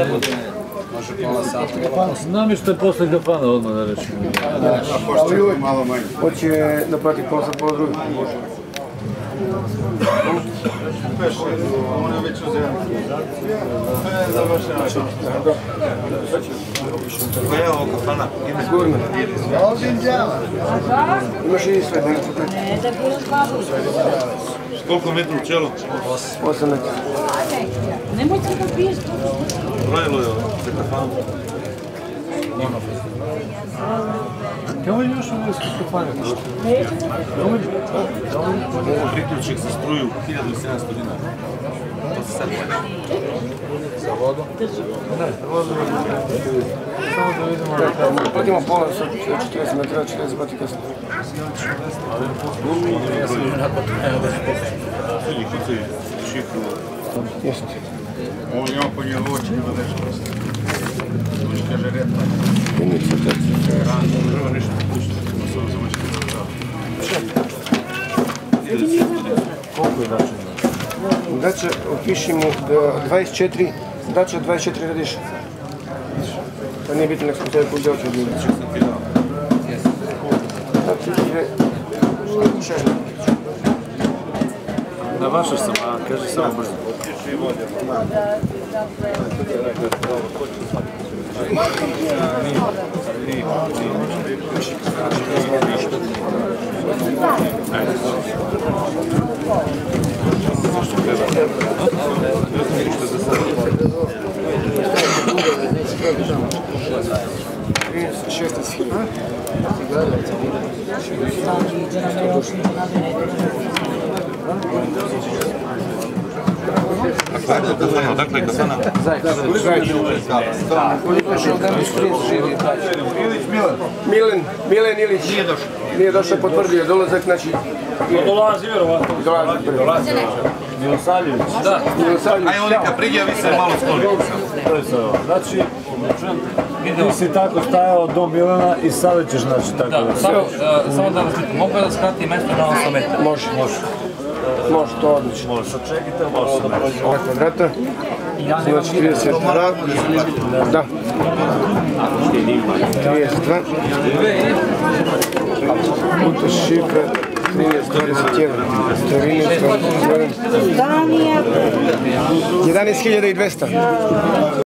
Znam što je posle kafana odmah da rečemo. Hoće da prati pola sa pola drugi. On je već uzeo. Završeno. Koja je ovo kafana? Zgurno. Imaš i sve. Koliko metru u čelu? 8 metra. Nemojte da piješ. Brojilo je ovo za kafanu. Kako imaš ovo iz kafane? Ovo priključak za struju 1700 dinara. To se sad plaća. Za vodu? Ne, vodu samo da vidimo. Platimo pola sa 40 metra, 40 pati kasno. Jeste. Ovo njima po njoj oči ima nešto. Uška žereta. Punice, teci. Treba nešto pušiti. Samo završiti da Koliko je dače? Dače, opiši mu 24, dače 24 radiša. To nije bitno, nek smo tebi uzeo ću ljudi. Dače je 6. Na vaša sam, a kaže samo brzo. Odakle je kafana? Milen Ilić. Nije došao, potvrdio dolazak, znači... Dolazi vjerovatno. Dolazi. Milosavljević. Da. Aj on neka priđe, vi se malo skloni. To je sve ovo. Znači, ti si tako stajao do Milana i sada ćeš znači tako. Da, samo da vas pitam, mogu da skrati mjesto na 8 metara? Može. Može, to odlično. Može, sačekajte, može. Ova kvadrata. Znači 32. Da. 32. Puta šifra. 13, 21. 11.200.